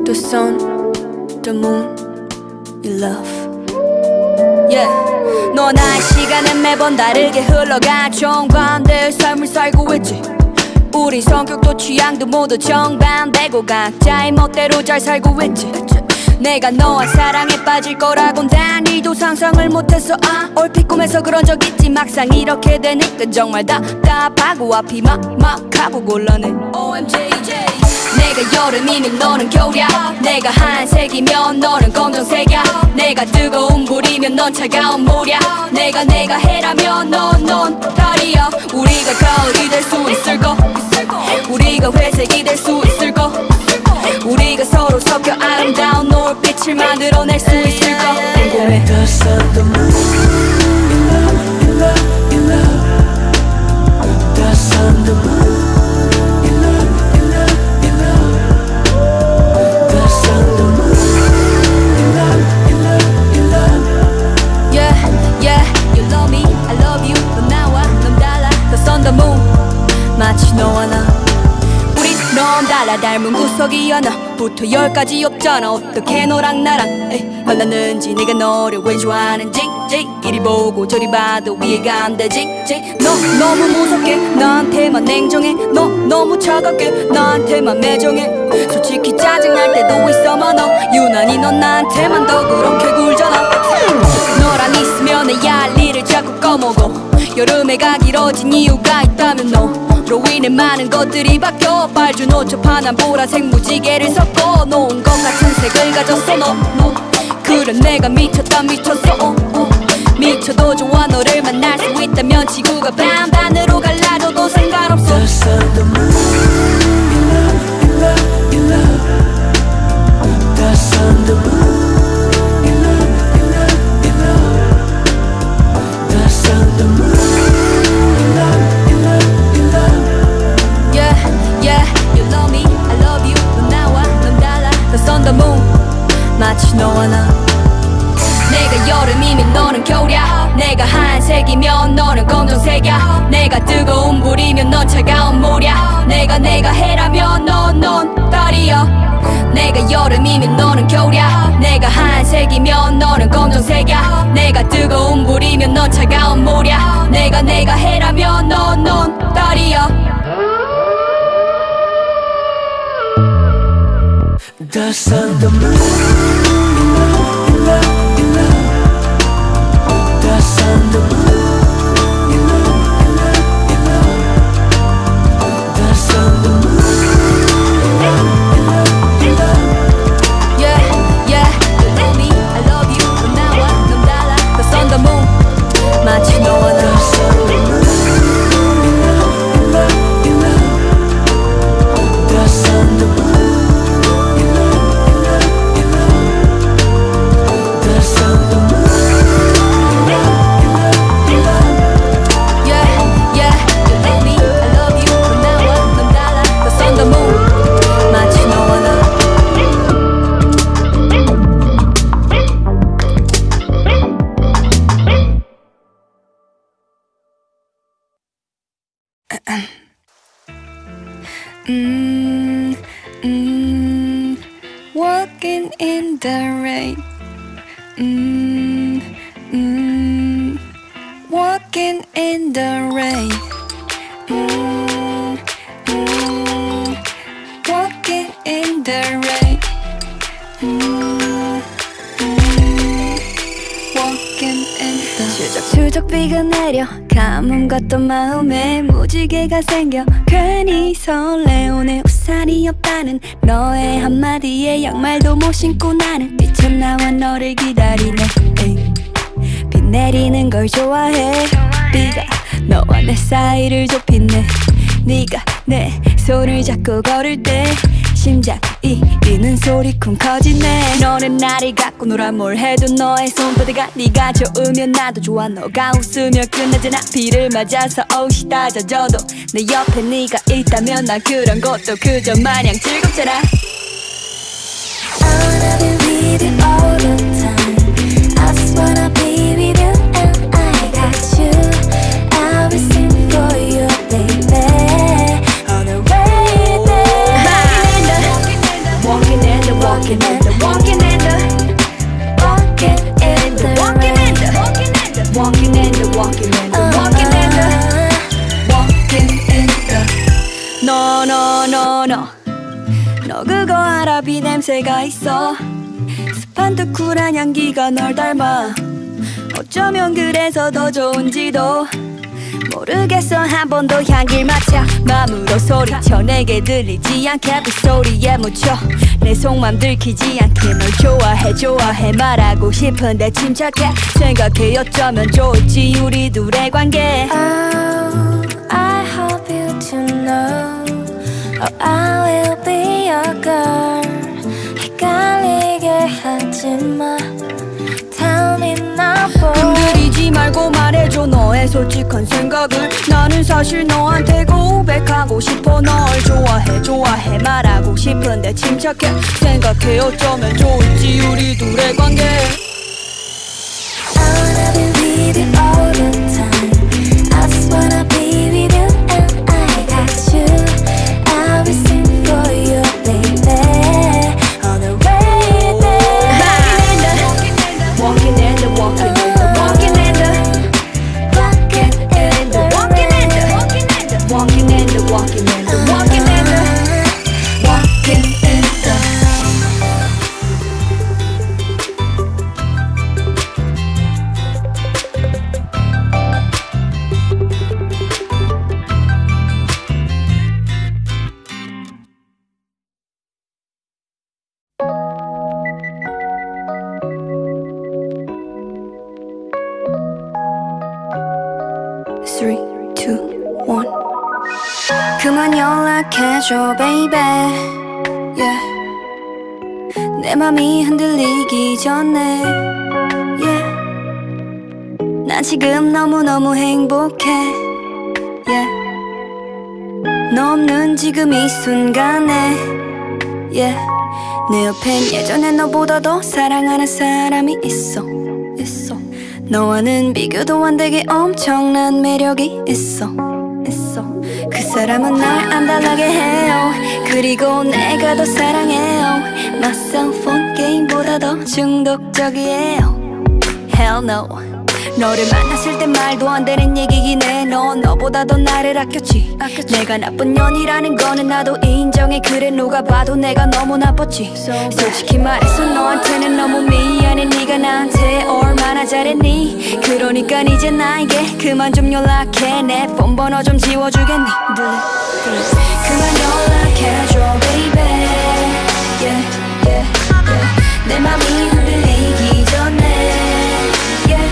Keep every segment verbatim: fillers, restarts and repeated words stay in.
The sun, the moon, your love. Yeah. 너 나의 시간은 매번 다르게 흘러가 정반대의 삶을 살고 있지. 우리 성격도 취향도 모두 정반대고 각자의 멋대로 잘 살고 있지. 내가 너와 사랑에 빠질 거라곤 단일도 상상을 못했어. 아, 얼핏 꿈에서 그런 적 있지. 막상 이렇게 되니까 정말 답답하고 앞이 막막하고 곤란해. 오엠지 내가 여름이면 너는 겨울이야. 내가 하얀색이면 너는 검정색이야. 내가 뜨거운 불이면 넌 차가운 물이야. 내가 내가 해라면 넌 넌 달이야. 우리가 가을이 될 수 있을까? 우리가 회색이 될 수 있을까? 우리가 서로 섞여 아름다운 노을빛을 만들어낼 수 있을까? 궁금해. The sun, the moon, you love, you love, you love. The sun, the moon, you love, you love, you love. The sun, the moon, you love, you love, you love. Yeah, yeah, you love me, I love you. 넌 나와, 넌 달라. The sun, the moon, 마치 너와 나. 넌 달라 닮은 구석이 하나부터 열까지 없잖아. 어떻게 너랑 나랑 에이, 만났는지 내가 너를 왜 좋아하는지 이리 보고 저리 봐도 이해가 안 되지. 너 너무 무섭게 나한테만 냉정해. 너 너무 차갑게 나한테만 매정해. 솔직히 짜증날 때도 있어만 너 유난히 넌 나한테만 더 그렇게 굴잖아. 너랑 있으면 내 할 일을 자꾸 꺼먹어. 여름해가 길어진 이유가 있다면 너로 인해 많은 것들이 바뀌어. 빨주 노초 파란 보라색 무지개를 섞어 놓은 것 같은 색을 가졌어. 너, 너 그래 내가 미쳤다 미쳤어. 어, 어. 미쳐도 좋아. 너를 만날 수 있다면 지구가 반반으로 갈라져도 상관없어. The sun, the moon, you love, you love, you love. The sun, the moon. 마치 너와 나. 내가 여름이면 너는 겨울이야. 내가 하얀색이면 너는 검정색이야. 내가 뜨거운 불이면 넌 차가운 물이야. 내가 내가 해라면 넌 넌 달이야. 내가 여름이면 너는 겨울이야. 내가 하얀색이면 너는 검정색이야. 내가 뜨거운 불이면 넌 차가운 물이야. 내가 내가 해라면 넌 넌 달이야. The sun, the moon, you love, you love, you love. The sun, the moon, you love, you love, you love. The sun, the moon, you love, you love, you love. Yeah, yeah, you love me, I love you. 넌 나와, 넌 달라. The sun, the moon, 마치 너와 나. The sun, the moon, you love, you love, you love. The sun, the moon. mm, mm, walking in the rain. mm, mm, walking in the rain. mm, mm, walking in the rain. mm, mm, walking in the 추적추적 비가 내려 가뭄 같던 마음에 무지개가 생겨 괜히 설레어. 내 우산이 없다는 너의 한마디에 양말도 못 신고 나는 미쳐나와 너를 기다리네. 에이. 비 내리는 걸 좋아해. 비가 너와 내 사이를 좁히네. 네가 내 손을 잡고 걸을 때 심장이 뛰는 소리 쿵 커지네. 너는 나를 갖고 놀아. 뭘 해도 너의 손바닥아. 네가 좋으면 나도 좋아. 너가 웃으면 끝나잖아. 비를 맞아서 옷이 다 젖어도 내 옆에 네가 있다면 난 그런 것도 그저 마냥 즐겁잖아. I wanna be with you all the time. I just wanna be with you and I got you. I will sing for you baby. On the way there. Walking in the, walking in the, walking 너 그거 알아? 비 냄새가 있어. 습한 듯 쿨한 향기가 널 닮아. 어쩌면 그래서 더 좋은지도 모르겠어. 한 번 더 향기를 맡아 마음으로 소리쳐. 내게 들리지 않게 빗소리에 묻혀. 내 속맘 들키지 않게 널 좋아해 좋아해 말하고 싶은데 침착해. 생각해 어쩌면 좋을지 우리 둘의 관계. Oh, I hope you to know, oh, I will be your girl. 헷갈리게 하지마. Tell me now boy. 흔들리지 말고 말해줘 너의 솔직한 생각을. 나는 사실 너한테 고백하고 싶어. 널 좋아해 좋아해 말하고 싶은데 침착해. 생각해 어쩌면 좋을지 우리 둘의 관계. I wanna be with you all the time. I just wanna be with you and I got you. I'll be singing for you baby on the rainy day. Walking in the, walking in the, walking in the, walking in the, walking in the, walking in the, walking in the, walking in the, walking in the, walking in the. Three, two, one. 그만 연락해줘, baby. Yeah. 내 맘이 흔들리기 전에. Yeah. 난 지금 너무너무 행복해. Yeah. 너 없는 지금 이 순간에. Yeah. 내 옆엔 예전에 너보다 더 사랑하는 사람이 있어. 있어. 너와는 비교도 안 되게 엄청난 매력이 있어. 있어. 그 사람은 날 안달나게 해요. 그리고 내가 더 사랑해요. 맞서폰 게임보다 더 중독적이에요. Hell no. 너를 만났을 땐 말도 안 되는 얘기긴 해. 넌 너보다 더 나를 아꼈지. 아꼈지. 내가 나쁜 년이라는 거는 나도 인정해. 그래 누가 봐도 내가 너무 나빴지. so 솔직히 말해서 너한테는 너무 미안해. 네가 나한테 얼마나 잘했니. 그러니까 이제 나에게 그만 좀 연락해. 내 폰 번호 좀 지워주겠니. 그만 연락해줘 baby. Yeah, yeah, yeah. 내 맘이 흔들리기 전에. Yeah.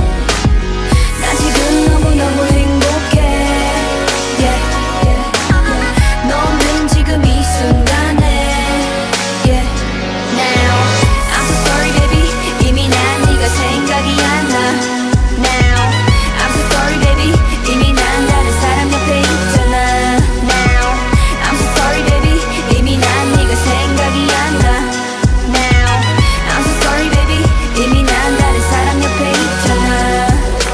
난 지금 너무너무 행복해. Yeah, yeah, yeah. 너 없는 지금 이 순간에. Yeah. Now I'm so sorry baby. 이미 난 네가 생각이 안 나. Now I'm so sorry baby. 이미 난 다른 사람 옆에 있잖아. Now I'm so sorry baby. 이미 난 네가 생각이 안 나. Now I'm so sorry baby. 이미 난 다른 사람 옆에 있잖아.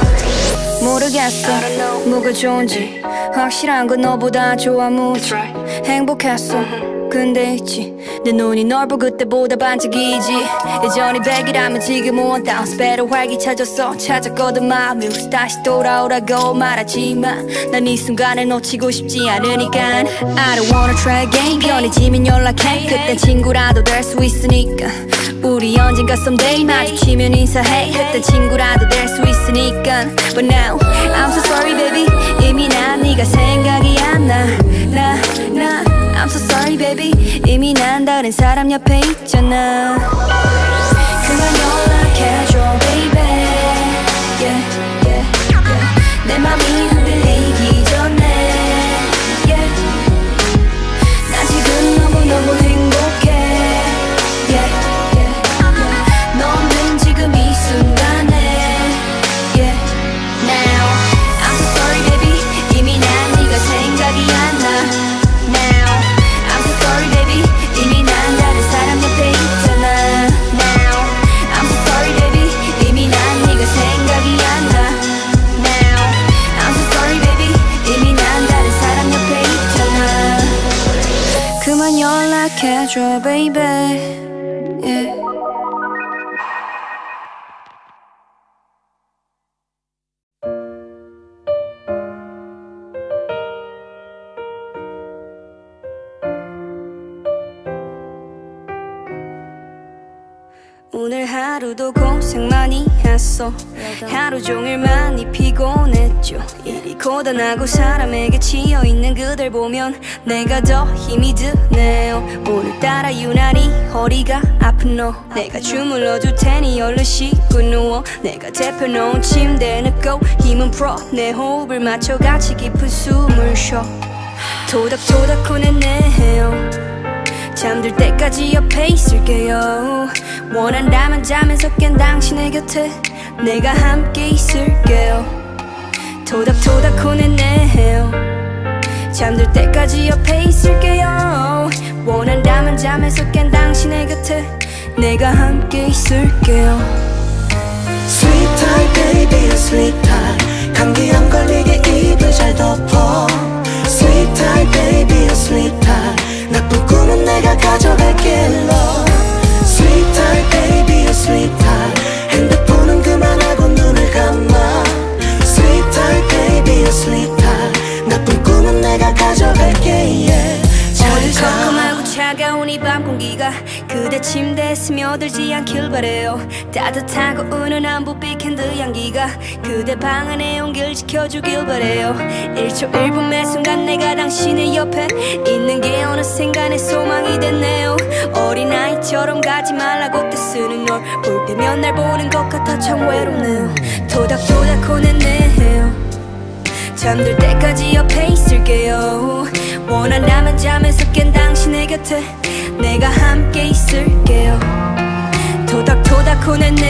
모르겠어 뭐가 좋은지. 확실한 건 너보다 좋아 무지. 행복했어 근데 있지. 내 눈이 널 보 그때보다 반짝이지. 예전이 백이라면 지금은 원다운 배로 활기차졌어. 찾았거든 마음이 혹시 다시 돌아오라고 말하지만 난 이 순간을 놓치고 싶지 않으니까. I don't wanna try again. 편해지면 연락해. 그땐 친구라도 될 수 있으니까. 우리 언젠가 someday 마주치면 인사해. 그땐 친구라도 될 수 있으니까. But now I'm so sorry baby. 이미 난 네가 생각이 안 나. 나, 나 I'm so sorry baby. 이미 난 다른 사람 옆에 있잖아. 그만 연락해줘 baby. Yeah, yeah, yeah. 내 맘이 흔들리기 전에. Yeah. 난 지금 너무너무 행복해. Yeah, yeah, yeah. 너 없는 지금 이 순간에. Yeah. Now I'm so sorry baby. 이미 난 네가 생각이 안 나. 이미 난 다른 사람 옆에 있잖아. Now I'm so sorry baby. 이미 난 네가 생각이 안 나. Now I'm so sorry baby. 이미 난 다른 사람 옆에 있잖아. 그만 연락해줘 baby. Yeah. 오늘 하루도 고생 많이 했어. 하루 종일 많이 피곤했죠. 일이 고단하고 사람에게 치여있는 그댈 보면 내가 더 힘이 드네요. 오늘따라 유난히 허리가 아픈 너, 내가 주물러줄 테니 얼른 씻고 누워. 내가 대펴놓은 침대에 눕고 힘은 풀어 내 호흡을 맞춰 같이 깊은 숨을 쉬어. 토닥토닥 혼내네요. 잠들 때까지 옆에 있을게요. 원한다면 잠에서 깬 당신의 곁에 내가 함께 있을게요. 토닥토닥 혼내네요. 잠들 때까지 옆에 있을게요. 원한다면 잠에서 깬 당신의 곁에 내가 함께 있을게요. Sleep tight baby sleep tight. 감기 안 걸리게 입을 잘 덮어. Sleep tight baby sleep tight. 나쁜 꿈은 내가 가져갈게 love. Sleep tight baby sleep tight. 핸드폰은 그만하고 눈을 감아. Sleep tight baby sleep tight. 나쁜 꿈은 내가 가져갈게 yeah. 어느 컴컴하고 차가운 이 밤 공기가 그대 침대에 스며들지 않길 바래요. 따뜻하고 은은한 부비캔드 향기가 그대 방 안에 온길 지켜주길 바래요. 일 초 일 분 매 순간 내가 당신의 옆에 있는 게 어느샌가 내 소망이 됐네요. 어린아이처럼 가지 말라고 떼쓰는 널 볼 때면 날 보는 것 같아 참 외롭네요. 토닥토닥 혼내네요. 잠들 때까지 옆에 있을게요. 원한다면 잠에서 깬 당신의 곁에 내가 함께 있을게요. 토닥토닥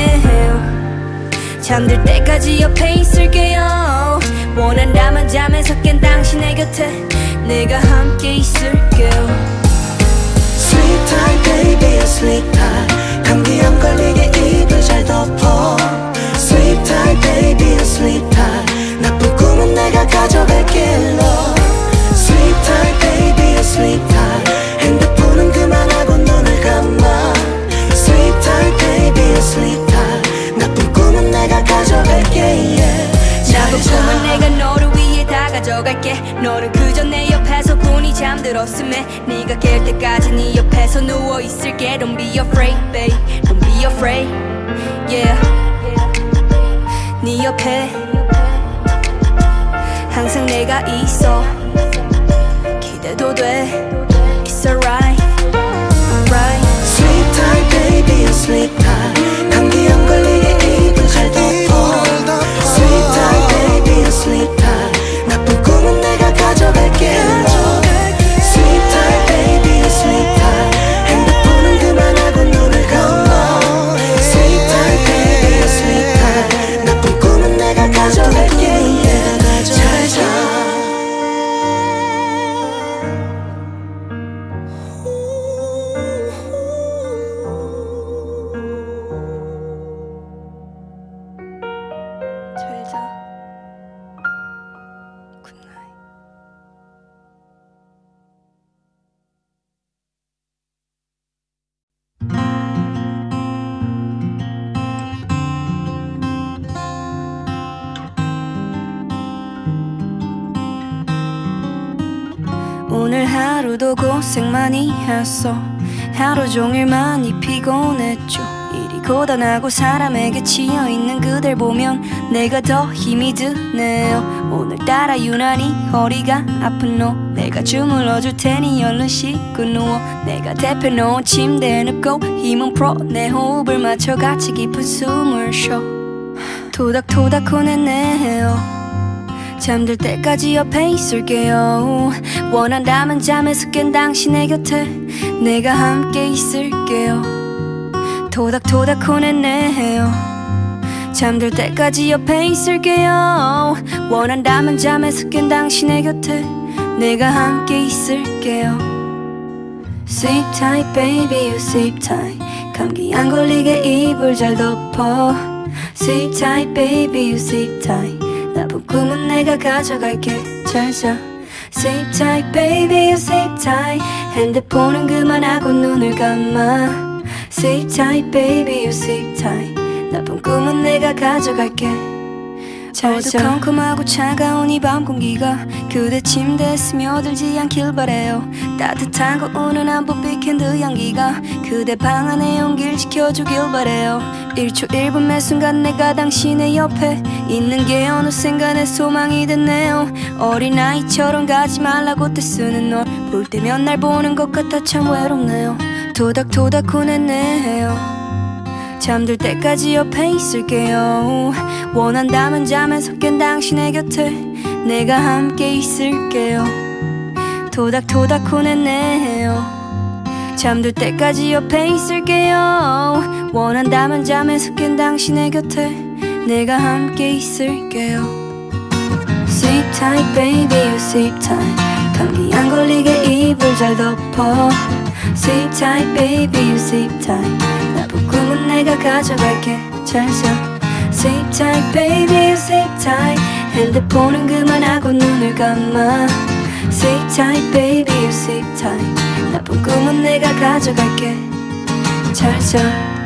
혼내네요. 잠들 때까지 옆에 있을게요. 원한다면 잠에서 깬 당신의 곁에 내가 함께 있을게요. Sleep tight baby sleep tight. 감기 안 걸리게 입을 잘 덮어. Sleep tight baby sleep tight. 나쁜 꿈은 내가 가져갈게 love. Sleep tight baby sleep tight. 핸드폰은 그만하고 눈을 감아. Sleep tight baby sleep tight. 나쁜 꿈은 내가 가져갈게 yeah. 나쁜 꿈은 내가 너를 위해 다 가져갈게. 너는 그저 내 옆에서 분이 잠들었음에 네가 깰 때까지 네 옆에서 누워있을게. Don't be afraid babe, don't be afraid yeah. 네 옆에 항상 내가 있어. 기대도 돼. It's alright, alright. Sleep tight baby sleep tight. 감기 안 걸리게 입을 잘 덮어. Sleep tight baby sleep tight. 나쁜 꿈은 내가 가져갈게 love. Sleep tight baby sleep tight. 핸드폰은 그만하고 눈을 감아. Sleep tight baby sleep tight. 나쁜 꿈은 내가 가져갈게 yeah. 잘 자. 잘 자. 굿나잇. 오늘 하루도 고생 많이 했어. 하루 종일 많이 피곤했죠. 일이 고단하고 사람에게 치여있는 그댈 보면 내가 더 힘이 드네요. 오늘따라 유난히 허리가 아픈 너, 내가 주물러줄 테니 얼른 씻고 누워. 내가 대펴놓은 침대에 눕고 힘은 풀어 내 호흡을 맞춰 같이 깊은 숨을 쉬어. 토닥토닥 혼내네요. 잠들 때까지 옆에 있을게요. 원한다면 잠에서 깬 당신의 곁에 내가 함께 있을게요. 토닥토닥 혼내네요. 잠들 때까지 옆에 있을게요. 원한다면 잠에서 깬 당신의 곁에 내가 함께 있을게요. Sleep tight baby you sleep tight. 감기 안 걸리게 입을 잘 덮어. Sleep tight baby you sleep tight. 나쁜 꿈은 내가 가져갈게 잘 자. Sleep tight baby you sleep tight. 핸드폰은 그만하고 눈을 감아. Sleep tight baby you sleep tight. 나쁜 꿈은 내가 가져갈게 모두 컴컴하고 차가운 이 밤 공기가 그대 침대에 스며들지 않길 바래요. 따뜻한 거 운운한 뽀삐캔드 향기가 그대 방 안의 온기를 지켜주길 바래요. 일 초 일 분 매 순간 내가 당신의 옆에 있는 게 어느샌가 내 소망이 됐네요. 어린아이처럼 가지 말라고 떼쓰는 널 볼 때면 날 보는 것 같아 참 외롭네요. 토닥토닥 혼했네요. 잠들 때까지 옆에 있을게요. 원한다면 잠에서 깬 당신의 곁에 내가 함께 있을게요. 토닥토닥 혼했네요. 잠들 때까지 옆에 있을게요. 원한다면 잠에서 깬 당신의 곁에 내가 함께 있을게요. Sleep tight baby you sleep tight. 감기 안 걸리게 이불 잘 덮어. Sleep tight baby you sleep tight. 나쁜 꿈은 내가 가져갈게 잘 자. Sleep tight baby you sleep tight. 핸드폰은 그만하고 눈을 감아. Sleep tight baby you sleep tight. 나쁜 꿈은 내가 가져갈게 잘 자.